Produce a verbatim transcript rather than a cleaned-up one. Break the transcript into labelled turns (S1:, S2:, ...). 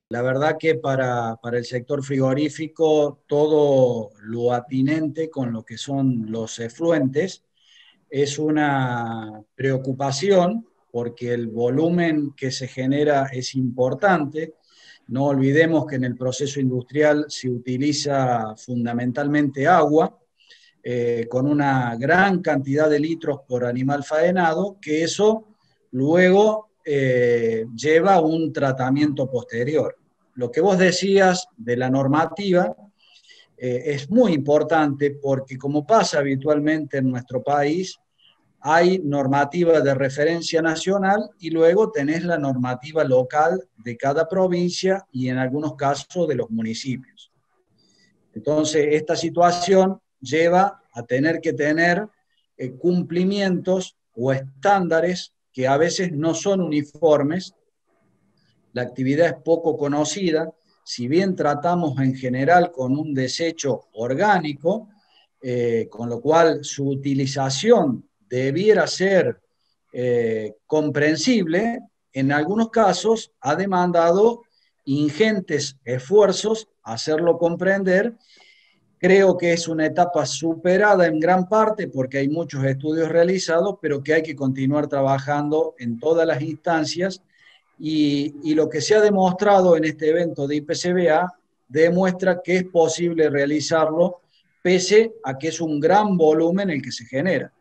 S1: La verdad que para, para el sector frigorífico todo lo atinente con lo que son los efluentes es una preocupación porque el volumen que se genera es importante. No olvidemos que en el proceso industrial se utiliza fundamentalmente agua, eh, con una gran cantidad de litros por animal faenado, que eso luego eh, lleva a un tratamiento posterior. Lo que vos decías de la normativa eh, es muy importante porque como pasa habitualmente en nuestro país, hay normativa de referencia nacional y luego tenés la normativa local de cada provincia y en algunos casos de los municipios. Entonces, esta situación lleva a tener que tener eh, cumplimientos o estándares que a veces no son uniformes. La actividad es poco conocida, si bien tratamos en general con un desecho orgánico, eh, con lo cual su utilización debiera ser eh, comprensible, en algunos casos ha demandado ingentes esfuerzos hacerlo comprender. Creo que es una etapa superada en gran parte porque hay muchos estudios realizados, pero que hay que continuar trabajando en todas las instancias y, y lo que se ha demostrado en este evento de I P C B A demuestra que es posible realizarlo pese a que es un gran volumen el que se genera.